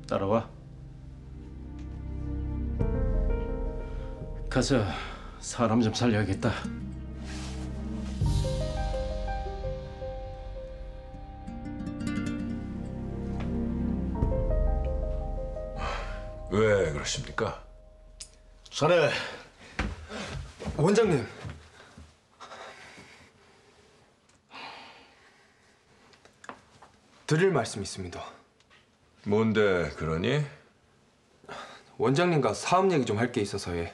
따라와. 가서 사람 좀 살려야겠다. 왜 그러십니까? 자네, 원장님. 드릴 말씀 있습니다. 뭔데 그러니? 원장님과 사업 얘기 좀 할 게 있어서 예.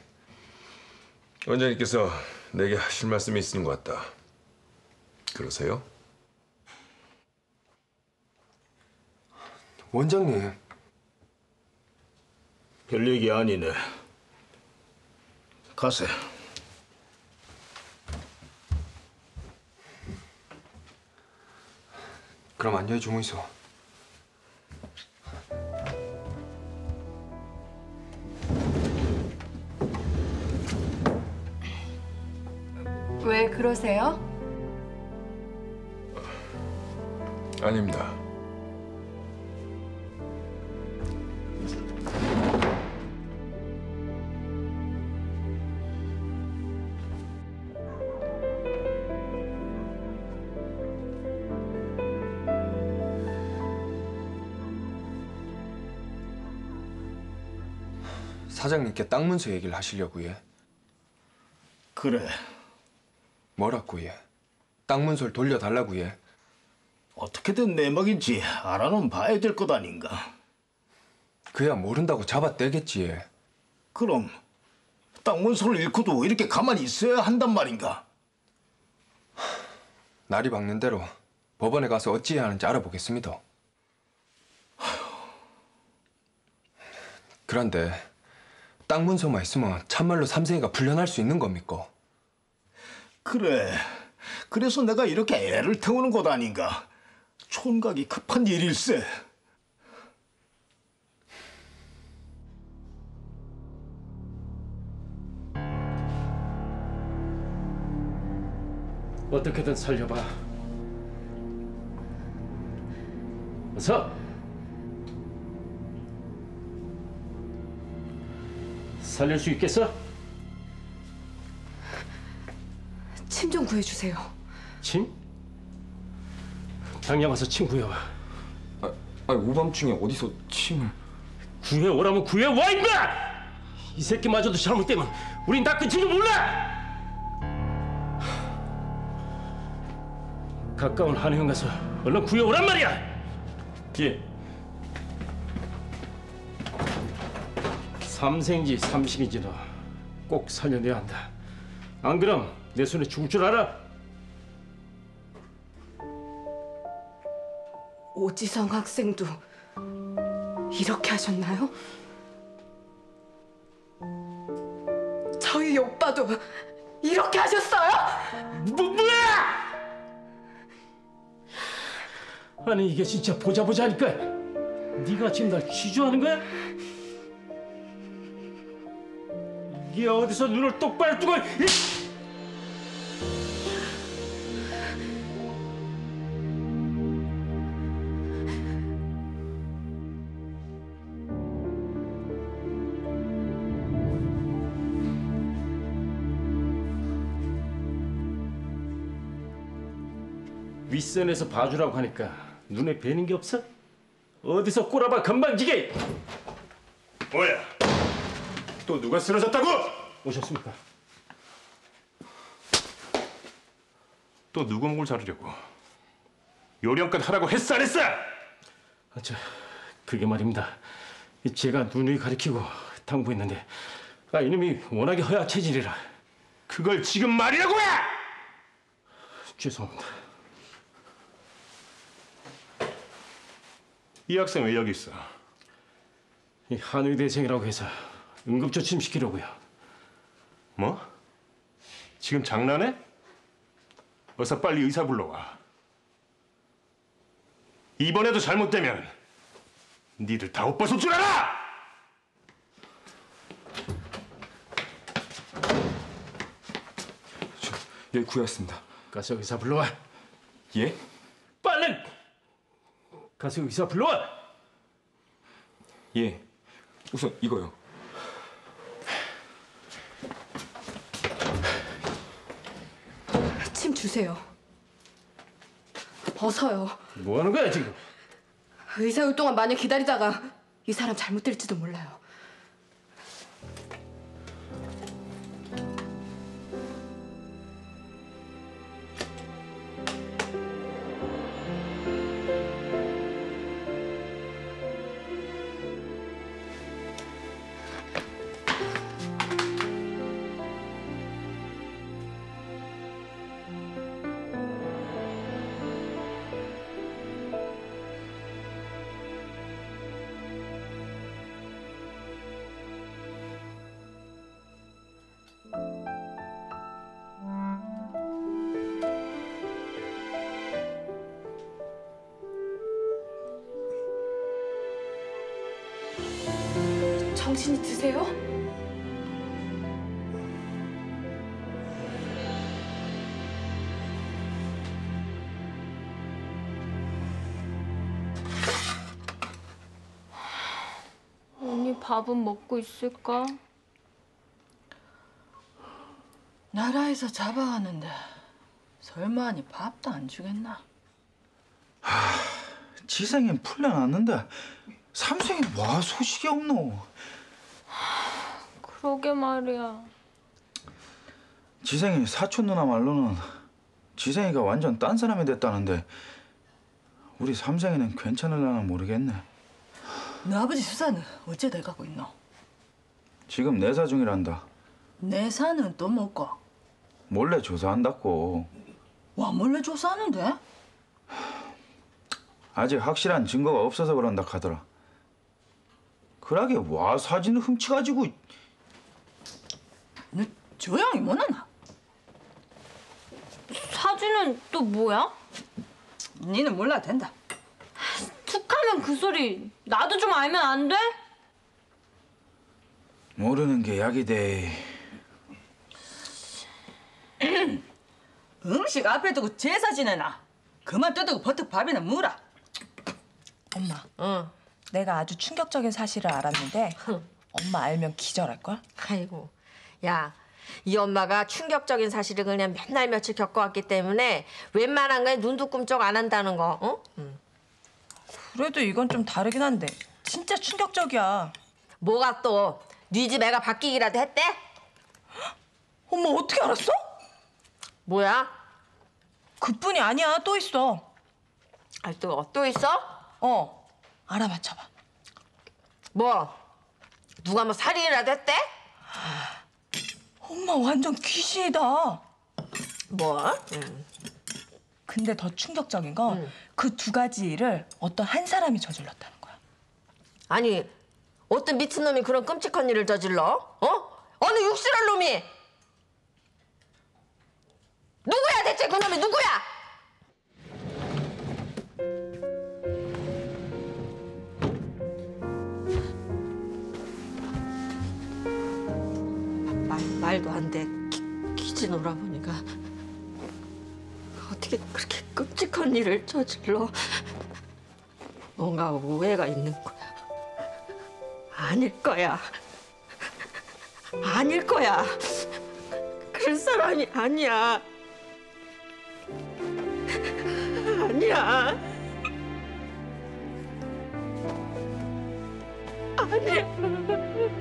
원장님께서 내게 하실 말씀이 있는 것 같다. 그러세요? 원장님. 별 얘기 아니네. 가세. 그럼 안녕히 주무이소. 왜 그러세요? 아닙니다. 사장님께 땅 문서 얘기를 하시려고 예. 그래. 뭐라고 예. 땅 문서를 돌려달라고 예. 어떻게든 내 먹인지 알아는 봐야 될 것 아닌가. 그야 모른다고 잡아떼겠지 예. 그럼 땅 문서를 잃고도 이렇게 가만히 있어야 한단 말인가? 날이 밝는 대로 법원에 가서 어찌해야 하는지 알아보겠습니다. 그런데 땅 문서만 있으면 참말로 삼생이가 풀려날 수 있는 겁니까? 그래. 그래서 내가 이렇게 애를 태우는 것 아닌가. 총각이 급한 일일세. 어떻게든 살려봐. 어서. 살릴 수 있겠어? 침 좀 구해주세요. 침? 당장 와서 침 구해와. 아니 오밤중에 어디서 침을... 구해오라면 구해와 임마! 이 새끼마저도 잘못되면 우린 다 끝인지 몰라! 가까운 한의원 가서 얼른 구해오란 말이야! 예. 삼생지 삼식인지도 꼭 살려내야 한다. 안 그럼 내 손에 죽을 줄 알아? 오지성 학생도 이렇게 하셨나요? 저희 오빠도 이렇게 하셨어요? 뭐야! 아니 이게 진짜 보자 하니까 네가 지금 날 취조하는 거야? 이게 어디서 눈을 똑바로 뜨고 윗선에서 봐주라고 하니까 눈에 뵈는 게 없어? 어디서 꼬라봐 건방지게! 뭐야? 또 누가 쓰러졌다고? 오셨습니까? 또 누구 목을 자르려고? 요령껏 하라고 했어 안 했어? 그게 말입니다. 제가 누누이 가리키고 당부했는데 이놈이 워낙에 허약 체질이라. 그걸 지금 말이라고 해! 죄송합니다. 이 학생 왜 여기 있어? 이 한의대생이라고 해서 응급조치 시키려고요. 뭐? 지금 장난해? 어서 빨리 의사 불러와. 이번에도 잘못되면 니들 다 옷 벗을 줄 알아! 예, 구했습니다. 가서 의사 불러와. 예? 빨리! 가서 의사 불러와. 예. 우선 이거요. 침 주세요. 벗어요. 뭐 하는 거야 지금? 의사 올 동안 마냥 기다리다가 이 사람 잘못 될지도 몰라요. 정신이 드세요? 언니 밥은 먹고 있을까? 나라에서 잡아가는데 설마 아니 밥도 안 주겠나? 지생이 풀려났는데 삼생이 와 소식이 없노. 그러게 말이야. 지생이 사촌 누나 말로는 지생이가 완전 딴 사람이 됐다는데 우리 삼생이는 괜찮을라나 모르겠네. 너 아버지 수사는 어째 돼가고 있노? 지금 내사 중이란다. 내사는 또 뭐고? 몰래 조사한다고. 와 몰래 조사하는데? 아직 확실한 증거가 없어서 그런다 하더라. 그러게 와 사진을 훔쳐가지고. 너 조용히 못하나? 사진은 또 뭐야? 니는 몰라도 된다. 툭하면 그 소리 나도 좀 알면 안 돼? 모르는 게 약이 돼. 음식 앞에 두고 제사 지내나? 그만 떠들고 버뜩 밥이나 무라. 엄마, 내가 아주 충격적인 사실을 알았는데 엄마 알면 기절할걸? 아이고, 야, 이 엄마가 충격적인 사실을 그냥 몇 날 며칠 겪어왔기 때문에 웬만한 거에 눈도 꿈쩍 안 한다는 거, 어? 그래도 이건 좀 다르긴 한데 진짜 충격적이야. 뭐가 또, 네 집 애가 바뀌기라도 했대? 엄마 어떻게 알았어? 뭐야? 그뿐이 아니야, 또 있어. 아, 또 있어? 알아맞혀봐. 뭐? 누가 뭐 살인이라도 했대? 엄마 완전 귀신이다. 뭐? 근데 더 충격적인 건 그 두 가지 일을 어떤 한 사람이 저질렀다는 거야. 아니, 어떤 미친놈이 그런 끔찍한 일을 저질러? 어? 어느 육실할 놈이? 누구야 대체 그 놈이 누구야? 말도 안 돼. 기진 오라버니가 어떻게 그렇게 끔찍한 일을 저질러? 뭔가 오해가 있는 거야. 아닐 거야. 아닐 거야. 그럴 사람이 아니야. 아니야. 아니야.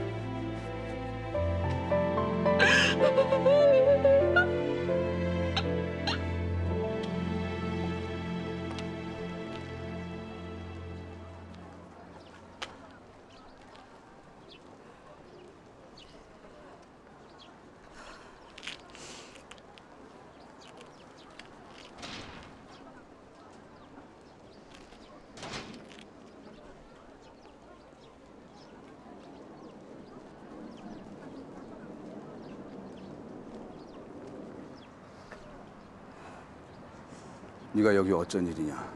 네가 여기 어쩐 일이냐?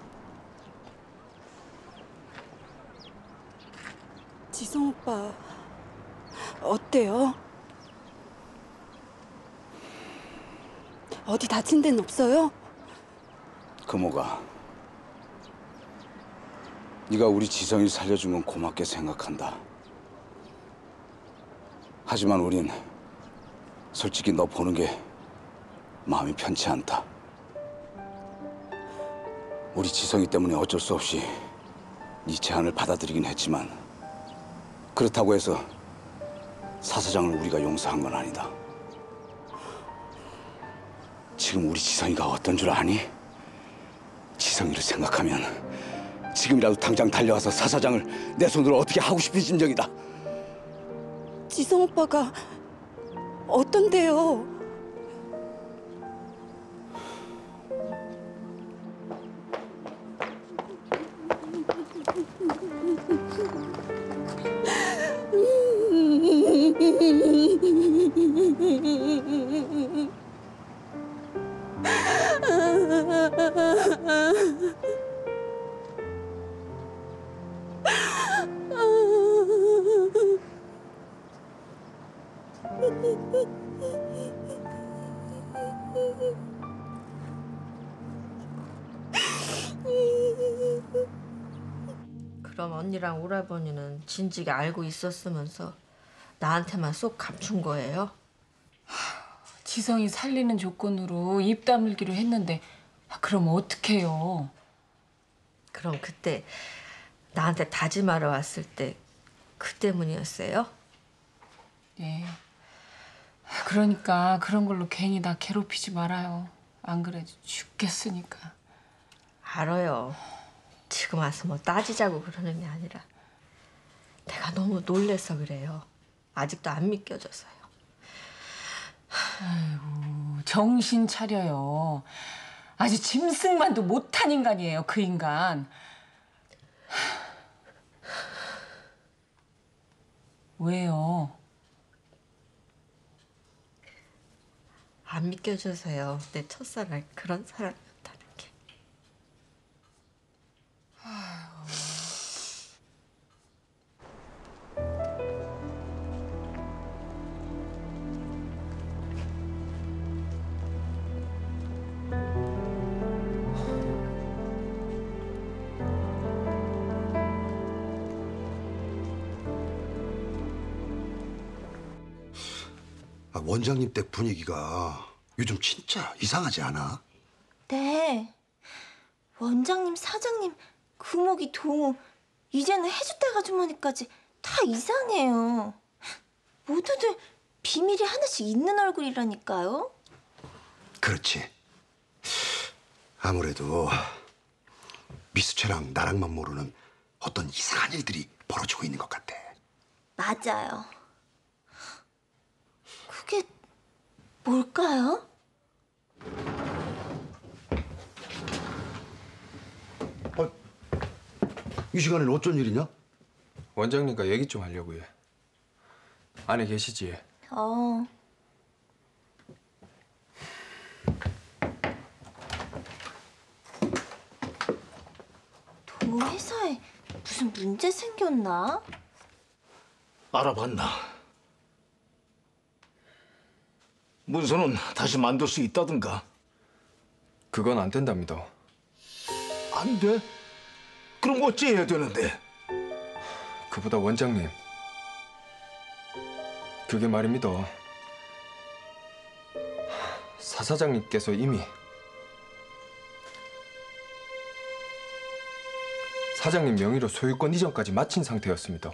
지성 오빠 어때요? 어디 다친 데는 없어요? 금호가 네가 우리 지성이 살려준 건 고맙게 생각한다. 하지만 우린 솔직히 너 보는 게 마음이 편치 않다. 우리 지성이 때문에 어쩔 수 없이 네 제안을 받아들이긴 했지만 그렇다고 해서 사 사장을 우리가 용서한 건 아니다. 지금 우리 지성이가 어떤 줄 아니? 지성이를 생각하면 지금이라도 당장 달려와서 사 사장을 내 손으로 어떻게 하고 싶은 심정이다. 지성 오빠가 어떤데요? 그럼 언니랑 오라버니는 진즉에 알고 있었으면서 나한테만 쏙 감춘 거예요? 지성이 살리는 조건으로 입 다물기로 했는데 그럼 어떡해요? 그럼 그때 나한테 다짐하러 왔을 때 그 때문이었어요? 네. 그러니까 그런 걸로 괜히 나 괴롭히지 말아요. 안 그래도 죽겠으니까. 알아요. 지금 와서 뭐 따지자고 그러는 게 아니라 내가 너무 놀래서 그래요. 아직도 안 믿겨져서요. 아이고, 정신 차려요. 아주 짐승만도 못한 인간이에요, 그 인간. 왜요? 안 믿겨져서요. 내 첫사랑 그런 사람이었다는 게. 원장님 댁 분위기가 요즘 진짜 이상하지 않아? 네. 원장님, 사장님, 금옥이, 동우, 이제는 해주댁 아주머니까지 다 이상해요. 모두들 비밀이 하나씩 있는 얼굴이라니까요. 그렇지. 아무래도 미수채랑 나랑만 모르는 어떤 이상한 일들이 벌어지고 있는 것 같아. 맞아요. 그게 뭘까요? 이 시간에는 어쩐 일이냐? 원장님과 얘기 좀 하려고 해. 안에 계시지? 동우 회사에 무슨 문제 생겼나? 알아봤나? 문서는 다시 만들 수 있다든가. 그건 안 된답니다. 안 돼? 그럼 어찌해야 되는데? 그보다 원장님, 그게 말입니다. 사 사장님께서 이미 사장님 명의로 소유권 이전까지 마친 상태였습니다.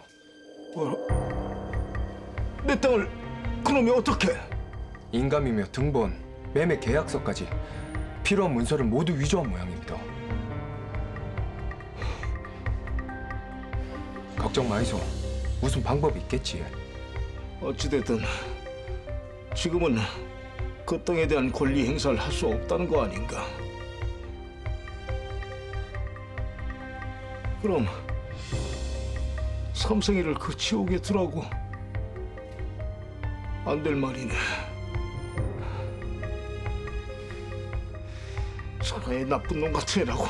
내 땅을 그놈이 어떻게? 인감이며 등본, 매매 계약서까지 필요한 문서를 모두 위조한 모양입니다. 걱정 마이소. 무슨 방법이 있겠지. 어찌됐든 지금은 그 땅에 대한 권리 행사를 할 수 없다는 거 아닌가? 그럼 삼성이를 그 지옥에 두라고? 안 될 말이네. 천하의 나쁜 놈 같은 애라고.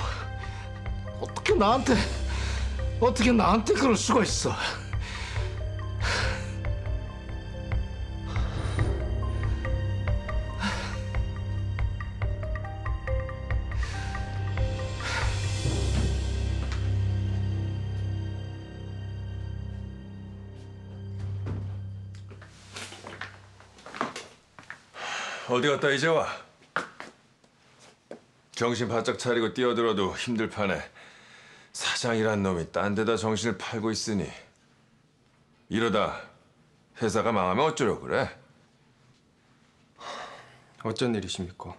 어떻게 나한테 그럴 수가 있어? 어디 갔다 이제 와? 정신 바짝 차리고 뛰어들어도 힘들 판에 사장이란 놈이 딴 데다 정신을 팔고 있으니 이러다 회사가 망하면 어쩌려고 그래? 어쩐 일이십니까?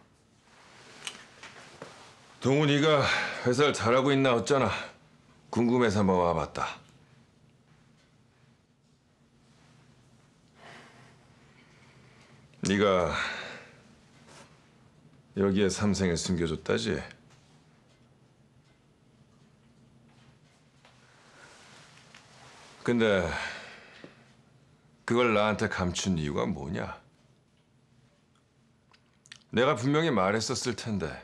동훈이가 회사를 잘하고 있나 어쩌나 궁금해서 한번 와봤다. 네가 여기에 삼생을 숨겨줬다지? 근데 그걸 나한테 감춘 이유가 뭐냐? 내가 분명히 말했었을 텐데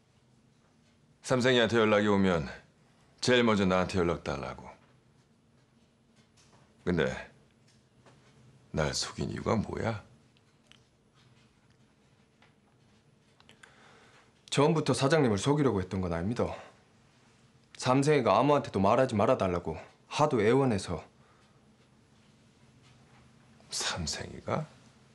삼생이한테 연락이 오면 제일 먼저 나한테 연락 달라고. 근데 날 속인 이유가 뭐야? 처음부터 사장님을 속이려고 했던 건 아닙니다. 삼생이가 아무한테도 말하지 말아달라고 하도 애원해서. 삼생이가?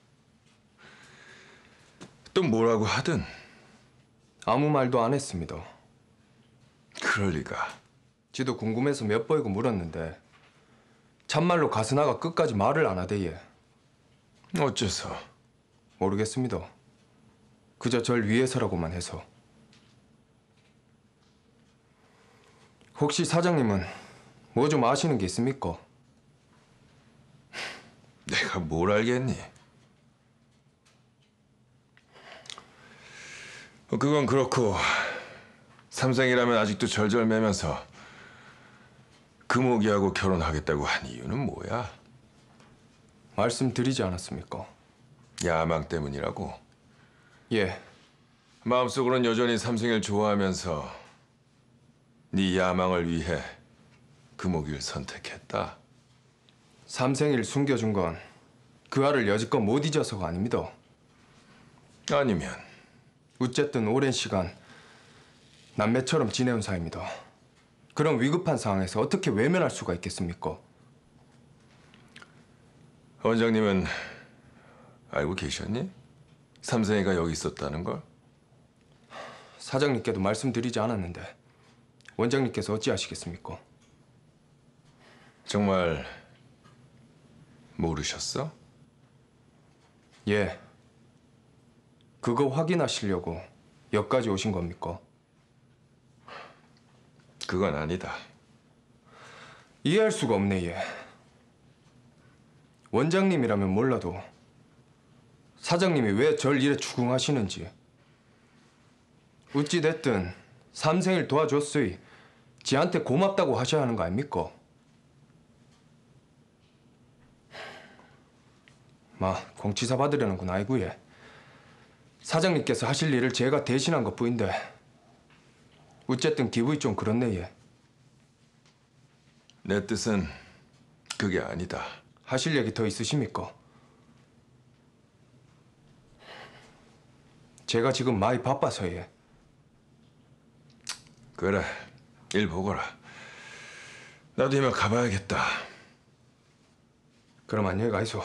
또 뭐라고 하든 아무 말도 안 했습니다. 그럴 리가. 지도 궁금해서 몇 번이고 물었는데 참말로 가스나가 끝까지 말을 안 하대예. 어째서? 모르겠습니다. 그저 절 위해서라고만 해서. 혹시 사장님은 뭐 좀 아시는 게 있습니까? 내가 뭘 알겠니? 그건 그렇고 삼생이라면 아직도 절절매면서 금옥이하고 결혼하겠다고 한 이유는 뭐야? 말씀드리지 않았습니까? 야망 때문이라고? 예. 마음속으로는 여전히 삼생이를 좋아하면서 네 야망을 위해 금옥이를 선택했다. 삼생이를 숨겨준 건 그 알을 여지껏 못 잊어서가 아닙니다. 아니면? 어쨌든 오랜 시간 남매처럼 지내온 사이입니다. 그런 위급한 상황에서 어떻게 외면할 수가 있겠습니까? 원장님은 알고 계셨니? 삼생이가 여기 있었다는 걸? 사장님께도 말씀드리지 않았는데 원장님께서 어찌 아시겠습니까? 정말 모르셨어? 예. 그거 확인하시려고 여기까지 오신 겁니까? 그건 아니다. 이해할 수가 없네, 얘. 원장님이라면 몰라도 사장님이 왜 절 이래 추궁하시는지. 어찌됐든 삼생일 도와줬으니 지한테 고맙다고 하셔야 하는 거 아닙니까? 공치사 받으려는 건 아니고 얘. 사장님께서 하실 일을 제가 대신한 것뿐인데 어쨌든 기분이 좀 그렇네 얘. 내 뜻은 그게 아니다. 하실 얘기 더 있으십니까? 제가 지금 많이 바빠서 얘. 그래, 일 보거라. 나도 이만 가봐야겠다. 그럼 안녕히 가이소.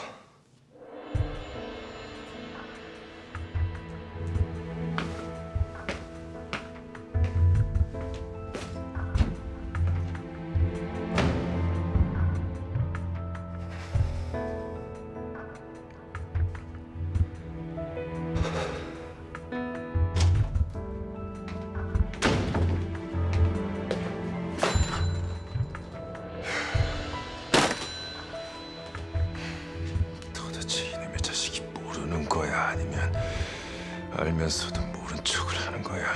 도대체 이놈의 자식이 모르는 거야? 아니면 알면서도 모른 척을 하는 거야?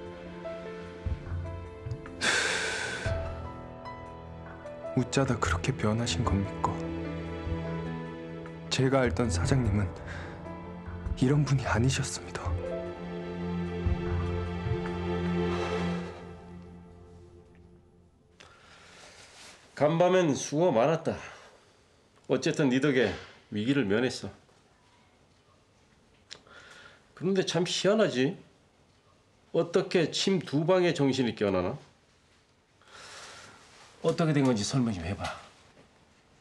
어쩌다 그렇게 변하신 겁니까? 제가 알던 사장님은 이런 분이 아니셨습니다. 간밤엔 수고 많았다. 어쨌든 네 덕에 위기를 면했어. 그런데 참 희한하지. 어떻게 침 두 방에 정신이 깨어나나? 어떻게 된 건지 설명 좀 해봐.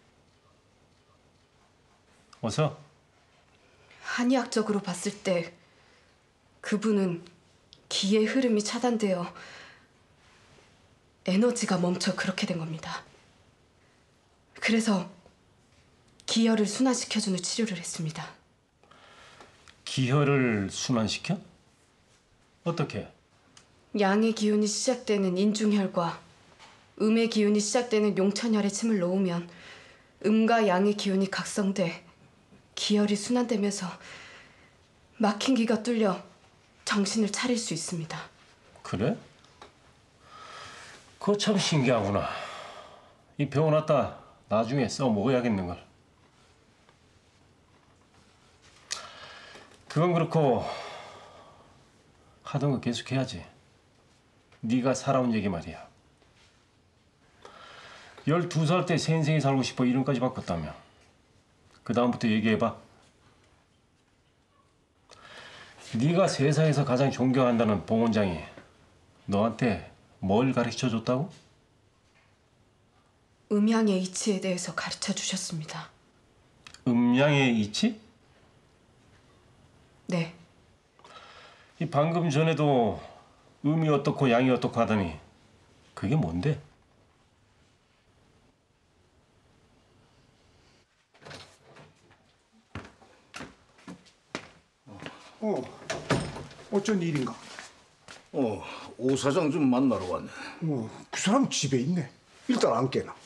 어서. 한의학적으로 봤을 때 그분은 기의 흐름이 차단되어 에너지가 멈춰 그렇게 된 겁니다. 그래서 기혈을 순환시켜주는 치료를 했습니다. 기혈을 순환시켜? 어떻게? 양의 기운이 시작되는 인중혈과 음의 기운이 시작되는 용천혈에 침을 놓으면 음과 양의 기운이 각성돼 기혈이 순환되면서 막힌 기가 뚫려 정신을 차릴 수 있습니다. 그래? 그거 참 신기하구나. 이 배워놨다 나중에 써먹어야겠는걸. 그건 그렇고 하던 거 계속해야지. 네가 살아온 얘기 말이야. 12살 때 새 인생이 살고 싶어 이름까지 바꿨다며. 그 다음부터 얘기해봐. 네가 세상에서 가장 존경한다는 봉 원장이 너한테 뭘 가르쳐줬다고? 음양의 이치에 대해서 가르쳐 주셨습니다. 음양의 이치? 네. 이 방금 전에도 음이 어떻고 양이 어떻고 하더니 그게 뭔데? 어쩐 일인가? 오 사장 좀 만나러 왔네. 그 사람 집에 있네. 일단 안 깨나.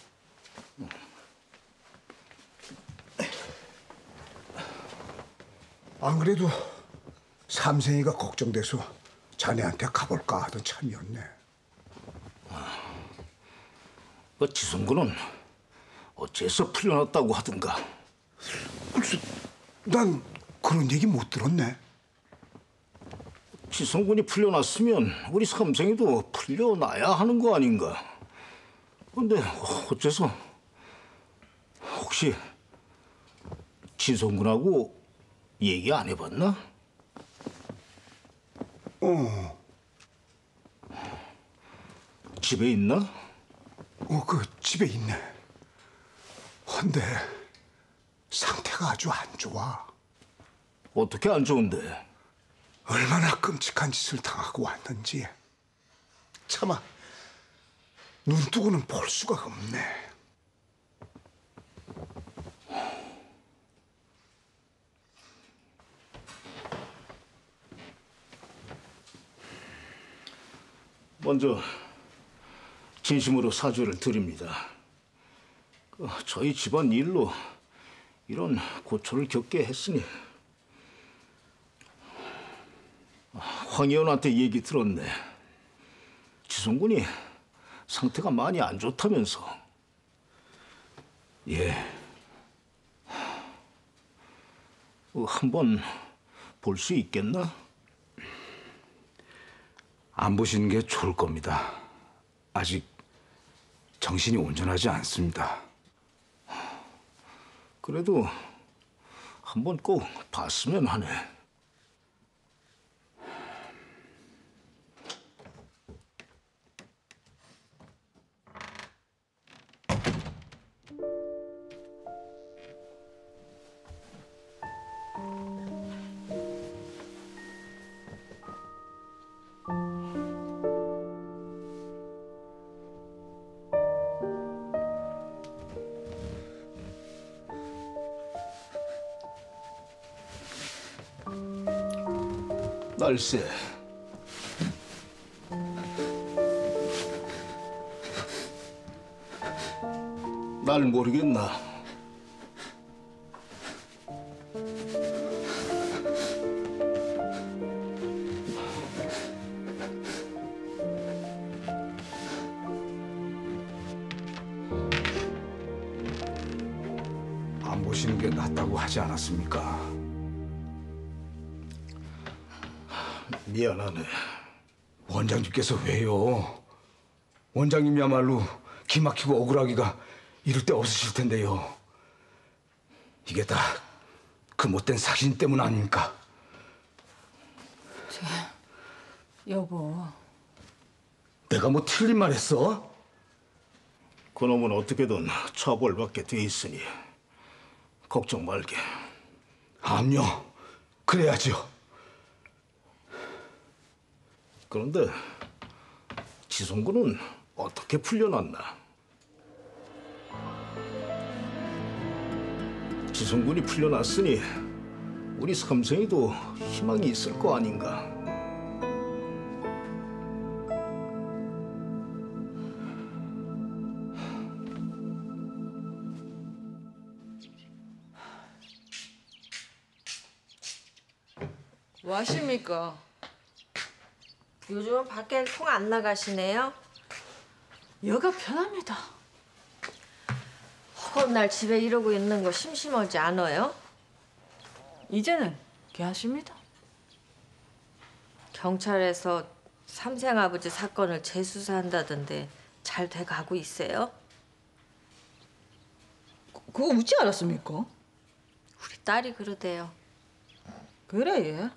안 그래도 삼생이가 걱정돼서 자네한테 가볼까 하던 참이었네. 지성군은 어째서 풀려났다고 하던가. 글쎄, 난 그런 얘기 못 들었네. 지성군이 풀려났으면 우리 삼생이도 풀려나야 하는 거 아닌가. 근데 어째서 혹시 지성군하고 얘기 안 해봤나? 집에 있나? 그 집에 있네. 헌데 상태가 아주 안 좋아. 어떻게 안 좋은데? 얼마나 끔찍한 짓을 당하고 왔는지 차마 눈뜨고는 볼 수가 없네. 먼저 진심으로 사죄를 드립니다. 저희 집안 일로 이런 고초를 겪게 했으니. 황 의원한테 얘기 들었네. 지성군이 상태가 많이 안 좋다면서. 예. 한번 볼 수 있겠나? 안 보시는 게 좋을 겁니다. 아직 정신이 온전하지 않습니다. 그래도 한번 꼭 봤으면 하네. 날쌔. 날 모르겠나? 안 보시는 게 낫다고 하지 않았습니까? 미안하네. 원장님께서 왜요? 원장님이야말로 기막히고 억울하기가 이럴 데 없으실 텐데요. 이게 다 그 못된 사신 때문 아닙니까? 여보. 내가 뭐 틀린 말 했어? 그놈은 어떻게든 처벌받게 돼 있으니 걱정 말게. 암요. 그래야죠. 그런데 지성군은 어떻게 풀려났나? 지성군이 풀려났으니 우리 삼생이도 희망이 있을 거 아닌가? 뭐 하십니까? 요즘은 밖에 통 안 나가시네요? 여가 편합니다. 허건 날 집에 이러고 있는 거 심심하지 않아요? 이제는 개하십니다. 경찰에서 삼생 아버지 사건을 재수사한다던데 잘 돼가고 있어요? 그거 어찌 알았습니까? 우리 딸이 그러대요. 그래 예.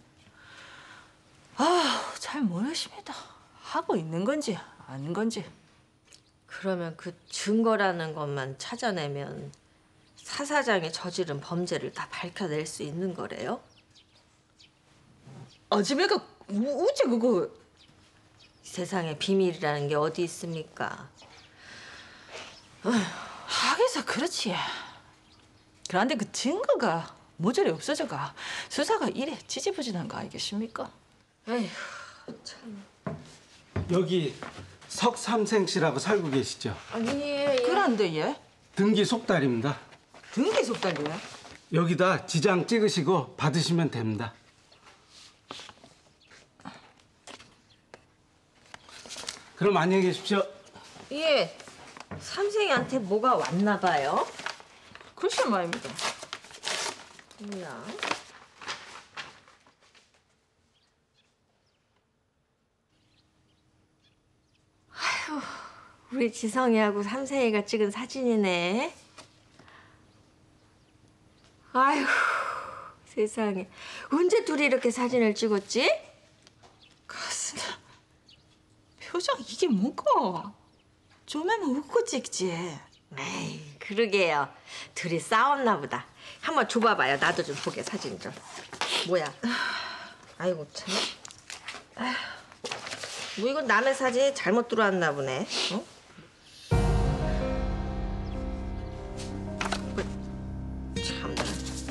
아, 잘 모르십니다. 하고 있는 건지 아닌 건지. 그러면 그 증거라는 것만 찾아내면 사 사장이 저지른 범죄를 다 밝혀낼 수 있는 거래요? 아집애가 어째 그거. 세상에 비밀이라는 게 어디 있습니까? 하기서 그렇지. 그런데 그 증거가 모조리 없어져가 수사가 이래 지지부진한 거 알겠습니까? 에휴 참. 여기 석삼생 씨라고 살고 계시죠? 아니 예. 그런데 예? 등기 속달입니다. 등기 속달이야? 여기다 지장 찍으시고 받으시면 됩니다. 그럼 안녕히 계십시오. 예. 삼생이한테 뭐가 왔나 봐요? 글쎄 말입니다. 뭐야? 아휴, 우리 지성이하고 삼생이가 찍은 사진이네. 아휴, 세상에. 언제 둘이 이렇게 사진을 찍었지? 가슴. 표정 이게 뭐고? 좀하면 웃고 찍지. 에이, 그러게요. 둘이 싸웠나 보다. 한번 줘봐봐요. 나도 좀 보게, 사진 좀. 뭐야? 아이고 참. 아휴, 뭐 이건 남의 사진이 잘못 들어왔나 보네. 어? 참나.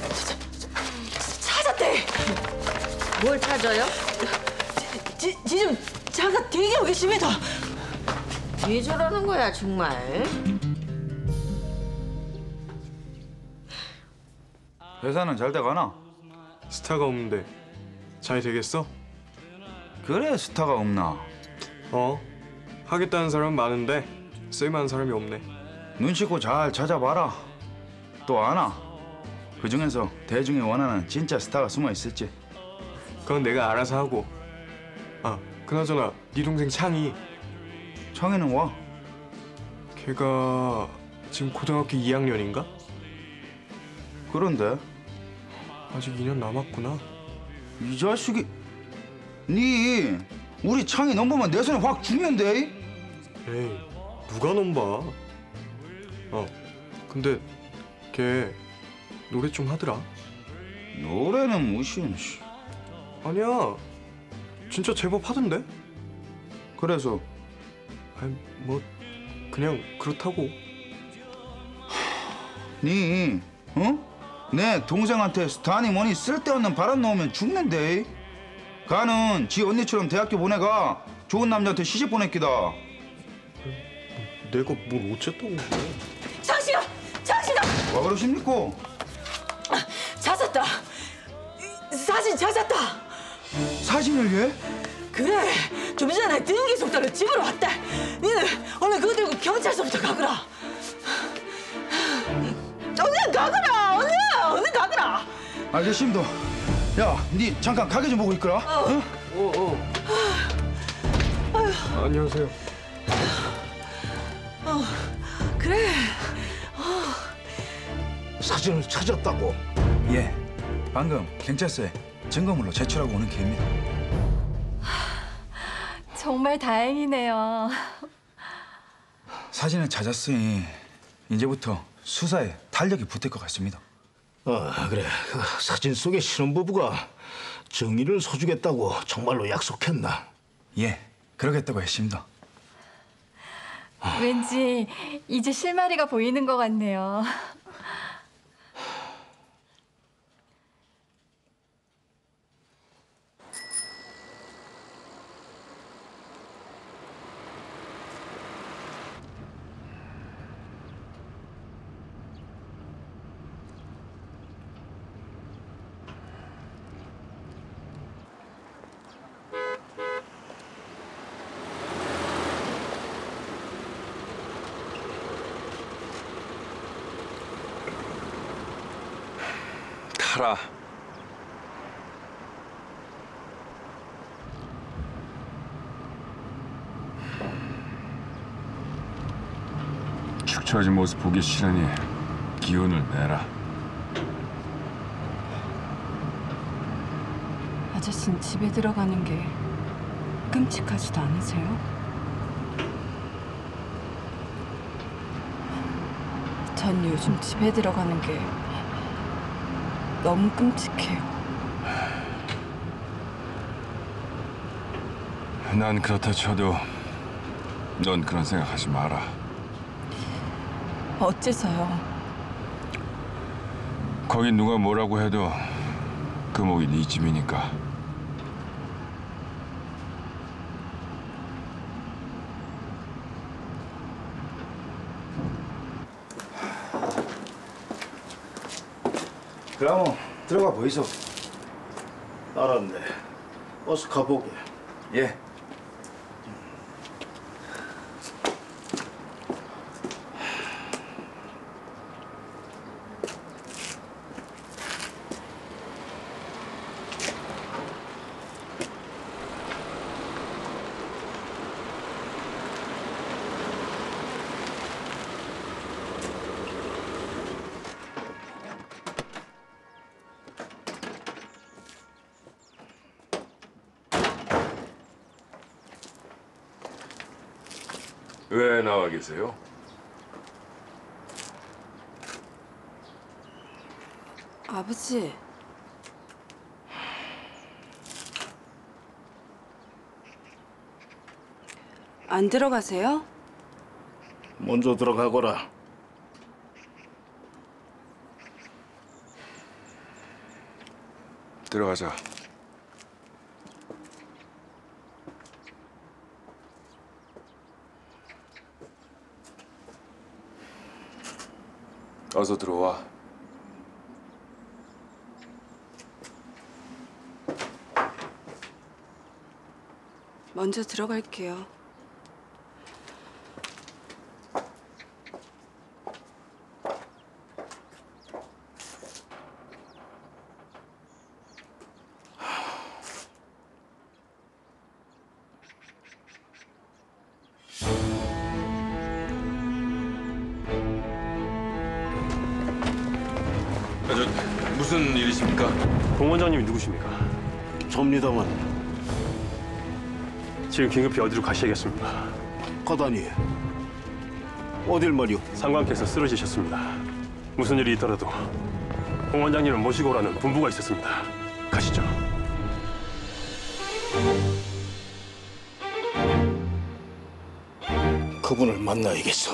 찾았대. 뭘 찾아요? 지금 잠깐 대기하고 계십니다. 왜 저러는 거야 정말? 회사는 잘 돼가나? 스타가 없는데 잘 되겠어? 그래 스타가 없나? 하겠다는 사람 많은데 쓸만한 사람이 없네. 눈치고 잘 찾아봐라. 또 아나? 그 중에서 대중이 원하는 진짜 스타가 숨어 있을지. 그건 내가 알아서 하고. 아, 그나저나 네 동생 창이. 창이는 와? 걔가 지금 고등학교 2학년인가? 그런데? 아직 2년 남았구나. 이 자식이... 니 우리 창이 넘보면 내 손에 확 죽면 돼. 에이, 누가 넘봐. 근데 걔 노래 좀 하더라. 노래는 무슨... 아니야, 진짜 제법 하던데? 그래서? 아니, 뭐 그냥 그렇다고. 니, 내 동생한테 스타니 뭐니 쓸데없는 바람 넣으면 죽는데. 가는 지 언니처럼 대학교 보내가 좋은 남자한테 시집 보냈기다. 내가 뭘 어쨌다고. 장씨가! 장씨가! 와 그러십니까? 찾았다. 사진 찾았다. 사진을 예? 그래, 좀 전에 등기 속달을 집으로 왔다. 니는 오늘 그거 들고 경찰서부터 가거라. 얼른 가거라, 얼른 가거라. 알겠습니다. 야, 니 잠깐 가게 좀 보고 있거라. 안녕하세요. 그래. 사진을 찾았다고? 예, 방금 경찰서에 증거물로 제출하고 오는 길입니다. 정말 다행이네요. 사진을 찾았으니 이제부터 수사에 탄력이 붙을 것 같습니다. 그래. 그 사진 속의 신혼부부가 정의를 서주겠다고 정말로 약속했나? 예, 그러겠다고 했습니다. 왠지 이제 실마리가 보이는 것 같네요. 타라. 축 처진 모습 보기 싫으니 기운을 내라. 아저씨는 집에 들어가는 게 끔찍하지도 않으세요? 전 요즘 집에 들어가는 게 너무 끔찍해요. 난 그렇다 쳐도 넌 그런 생각하지 마라. 어째서요? 거긴 누가 뭐라고 해도 금옥이 네 집이니까. 그럼 들어가 보이소. 알았네. 어서 가보게. 예. 왜 나와 계세요? 아버지. 안 들어가세요? 먼저 들어가거라. 들어가자. 어서 들어와. 먼저 들어갈게요. 무슨 일이십니까? 공 원장님이 누구십니까? 접니다만. 지금 긴급히 어디로 가셔야겠습니다. 가다니. 어딜 말이오? 상관께서 쓰러지셨습니다. 무슨 일이 있더라도 공 원장님을 모시고 오라는 분부가 있었습니다. 가시죠. 그분을 만나야겠어.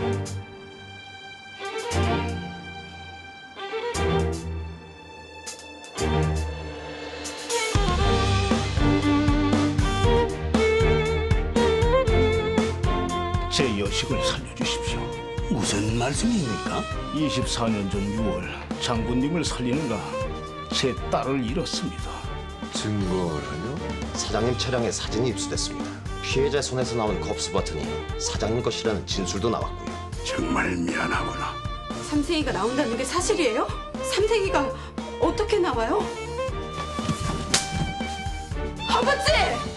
제 여식을 살려주십시오. 무슨 말씀입니까? 24년 전 6월 장군님을 살리는가 제 딸을 잃었습니다. 증거라뇨? 사장님 차량에 사진이 입수됐습니다. 피해자 손에서 나온 겁스 버튼이 사장님 것이라는 진술도 나왔고요. 정말 미안하구나. 삼생이가 나온다는 게 사실이에요? 삼생이가 어떻게 나와요? 아버지!